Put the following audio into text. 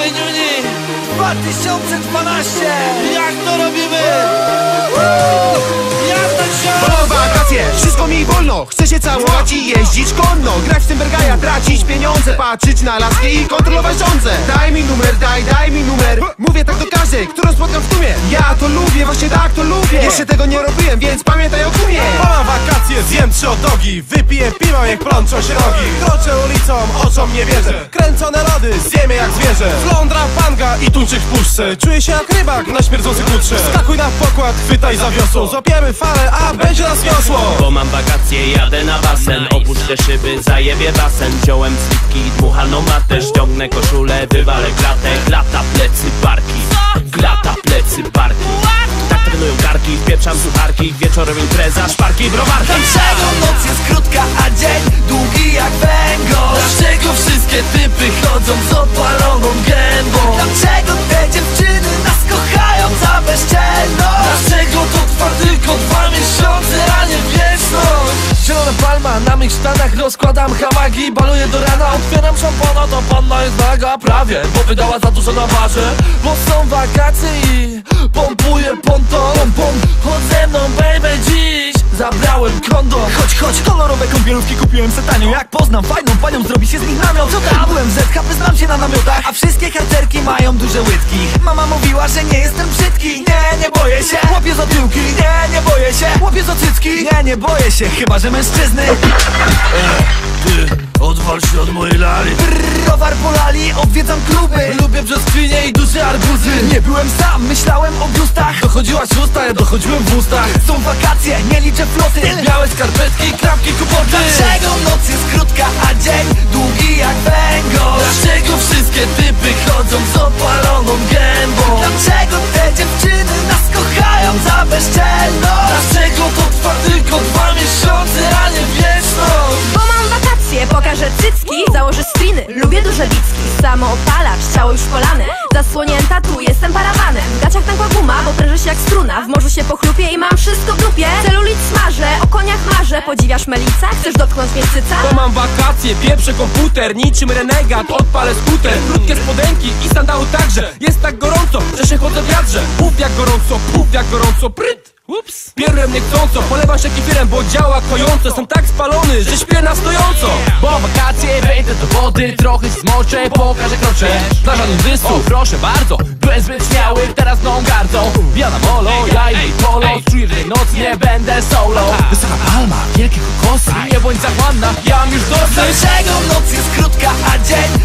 Niuni 2012. Jak to robimy? Jak to się... Mam wakacje, wszystko mi wolno. Chcę się całować i jeździć konno. Grać w Timbergaja, tracić pieniądze, patrzeć na laski i kontrolować żądzę. Daj mi numer, daj mi numer. Mówię tak do każdej, którą spotkam w tłumie. Ja to lubię, właśnie tak to lubię. Jeszcze tego nie robiłem, więc pamiętaj o kumie. Mam wakacje, zjem 3 hot dogi. Wypiję piwa, jak plączą się rogi. Kroczę ulicą, oczom nie wierzę. Kręcone lody, zjemy jak zwierzę. Flądra, panga i tuńczyk w puszce. Czuję się jak rybak na śmierdzący kutrze. Skakuj na pokład, chwytaj za wiosło. Złapiemy falę, a będzie nas niosło. Bo mam wakacje, jadę na basen. Opuszczę szyby, zajebię basen. Wziąłem slipki, dmuchaną matę. Ściągnę koszulę, wywalę klatę. Glata, plecy, barki. Glata, plecy, barki. Tak trenują karki, wpieprzam sucharki. Wieczorem impreza, szparki, browarki. Dlaczego noc jest krótka, a dzień długi jak węgorz? Dlaczego wszystkie typy chodzą z opaloną gębą? Dlaczego te dziewczyny nas kochają za bezczelność? Dlaczego to trwa tylko 2 miesiące, a nie wieczność? Zielona palma na mych sztanach, rozkładam hamagi. Baluję do rana, otwieram szampana. Ta panna jest naga prawie, bo wydała za dużo na barze. Bo są wakacje i pompuję ponton. Chodź ze mną baby dziś, zabrałem kondom. Chodź, kolorowe kąpielówki kupiłem se tanio. Jak poznam fajną panią, zrobi się z nich namiot. Co tam? Byłem w ZHP, znam się na namiotach. A wszystkie harcerki mają duże łydki. Mama mówiła, że nie jestem brzydki. Nie boję się. Łapię za tyłki. Nie boję się. Łapię za cycki. Nie boję się, chyba że mężczyzny. Odwal się od mojej lali. Browar polali, odwiedzam kluby. Lubię brzoskwinie i duże arbuzy. Nie byłem sam, myślałem o biustach. Dochodziła 6, ja dochodziłem w ustach. Są wakacje, nie liczę floty. Białe skarpetki, klapki, kupoty. Dlaczego noc jest krótka, a dzień długi jak węgorz? Dlaczego wszystkie typy chodzą z opaloną gębą? Dlaczego te dziewczyny nas kochają za bezczelność? Dlaczego to trwa tylko 2 miesiące, a nie wieczność? Bo mam wakacje, pokażę cycki. Założę striny, lubię duże bicki. Samoopalacz, ciało już polane. Zasłonięta, tu jestem parawanem. W gaciach tękła guma, bo prężę się jak struna. W morzu się pochlupię i mam wszystko w dupie. Celulit smażę, o koniach marzę. Podziwiasz Melica? Chcesz dotknąć mnie cyca? Bo mam wakacje, pieprzę komputer. Niczym renegat, odpalę skuter. Krótkie spodenki i sandały także. Jest tak gorąco, że się chodzę w wiatrze. Puf jak gorąco, pryt. Ups. Pierłem niechcąco, polewam się kefirem, bo działa kojąco. Jestem tak spalony, że śpię na stojąco. Bo mam wakacje, wejdę do wody, trochę się zmoczę, pokażę krocze. Plaża nudystów, proszę bardzo, byłem zbyt śmiały, teraz mną gardzą. Jana molo, ja i polo, czuję, że tej nocy nie będę solo. Wysoka palma, wielkie kokosy, nie bądź zachłanna, ja mam już dosyć. Dlaczego noc jest krótka, a dzień